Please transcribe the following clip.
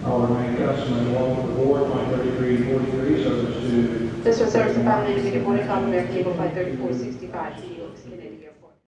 I'll remain customer along with the board, Flight 3343, service to This was service to Final Intermediate Boarding Call American Eagle Flight 3465 to New York City.